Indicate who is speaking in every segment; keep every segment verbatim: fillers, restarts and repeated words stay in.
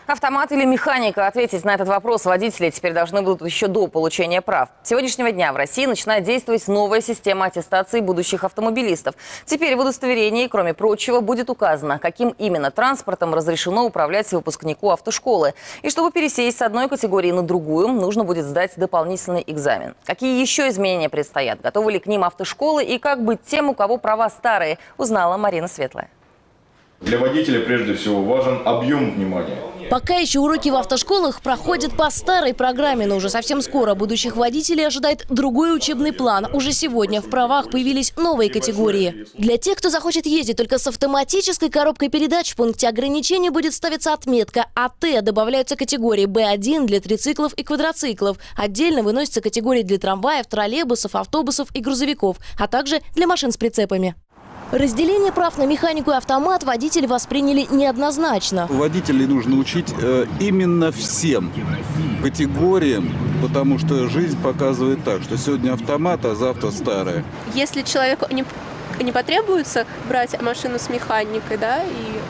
Speaker 1: Автомат или механика? Ответить на этот вопрос водители теперь должны будут еще до получения прав. С сегодняшнего дня в России начинает действовать новая система аттестации будущих автомобилистов. Теперь в удостоверении, кроме прочего, будет указано, каким именно транспортом разрешено управлять выпускнику автошколы. И чтобы пересесть с одной категории на другую, нужно будет сдать дополнительный экзамен. Какие еще изменения предстоят? Готовы ли к ним автошколы? И как быть тем, у кого права старые, узнала Марина Светлая.
Speaker 2: Для водителя прежде всего важен объем внимания.
Speaker 3: Пока еще уроки в автошколах проходят по старой программе, но уже совсем скоро будущих водителей ожидает другой учебный план. Уже сегодня в правах появились новые категории. Для тех, кто захочет ездить только с автоматической коробкой передач, в пункте ограничения будет ставиться отметка АТ. Добавляются категории Б один для трициклов и квадроциклов. Отдельно выносятся категории для трамваев, троллейбусов, автобусов и грузовиков, а также для машин с прицепами. Разделение прав на механику и автомат водители восприняли неоднозначно.
Speaker 4: Водителей нужно учить э, именно всем категориям, потому что жизнь показывает так, что сегодня автомат, а завтра старое.
Speaker 5: Если человеку не, не потребуется брать машину с механикой, да,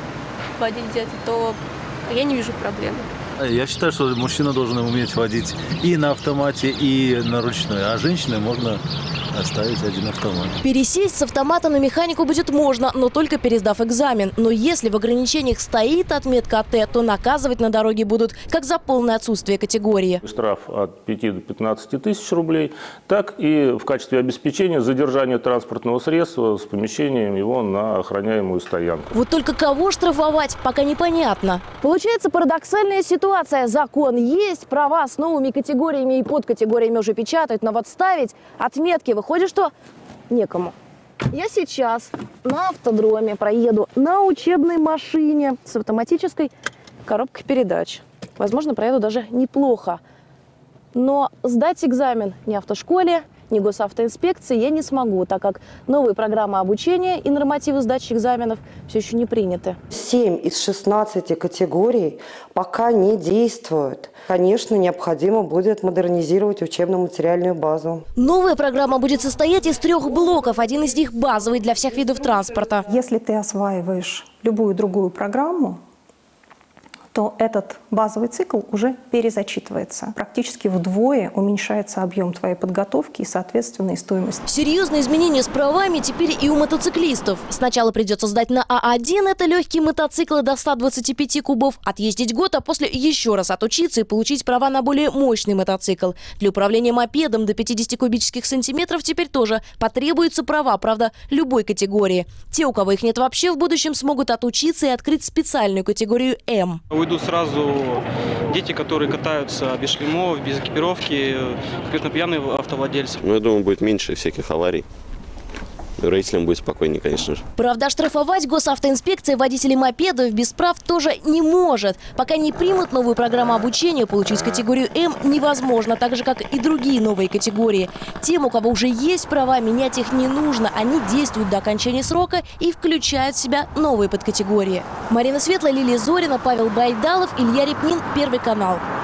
Speaker 5: и водить где-то, то я не вижу проблемы.
Speaker 6: Я считаю, что мужчина должен уметь водить и на автомате, и на ручной, а женщине можно оставить один автомат.
Speaker 3: Пересесть с автомата на механику будет можно, но только пересдав экзамен. Но если в ограничениях стоит отметка АТ, то наказывать на дороге будут как за полное отсутствие категории.
Speaker 7: Штраф от пяти до пятнадцати тысяч рублей, так и в качестве обеспечения задержания транспортного средства с помещением его на охраняемую стоянку.
Speaker 3: Вот только кого штрафовать, пока непонятно. Получается парадоксальная ситуация. Закон есть, права с новыми категориями и подкатегориями уже печатают, но вот ставить отметки выходит, что некому. Я сейчас на автодроме проеду на учебной машине с автоматической коробкой передач. Возможно, проеду даже неплохо. Но сдать экзамен ни автошколе, ни госавтоинспекции я не смогу, так как новые программы обучения и нормативы сдачи экзаменов все еще не приняты.
Speaker 8: семь из шестнадцати категорий пока не действуют. Конечно, необходимо будет модернизировать учебно-материальную базу.
Speaker 3: Новая программа будет состоять из трех блоков. Один из них базовый для всех видов транспорта.
Speaker 9: Если ты осваиваешь любую другую программу, то этот базовый цикл уже перезачитывается. Практически вдвое уменьшается объем твоей подготовки и, соответственно, и стоимость.
Speaker 3: Серьезные изменения с правами теперь и у мотоциклистов. Сначала придется сдать на А один, это легкие мотоциклы до ста двадцати пяти кубов, отъездить год, а после еще раз отучиться и получить права на более мощный мотоцикл. Для управления мопедом до пятидесяти кубических сантиметров теперь тоже потребуются права, правда, любой категории. Те, у кого их нет вообще, в будущем смогут отучиться и открыть специальную категорию М.
Speaker 10: Уйдут сразу дети, которые катаются без шлемов, без экипировки, конкретно пьяные автовладельцы.
Speaker 11: Ну, я думаю, будет меньше всяких аварий. Родителям будет спокойнее, конечно же.
Speaker 3: Правда, штрафовать госавтоинспекция водителей мопедов без прав тоже не может. Пока не примут новую программу обучения, получить категорию М невозможно, так же, как и другие новые категории. Тем, у кого уже есть права, менять их не нужно. Они действуют до окончания срока и включают в себя новые подкатегории. Марина Светлая, Лилия Зорина, Павел Байдалов, Илья Репнин, Первый канал.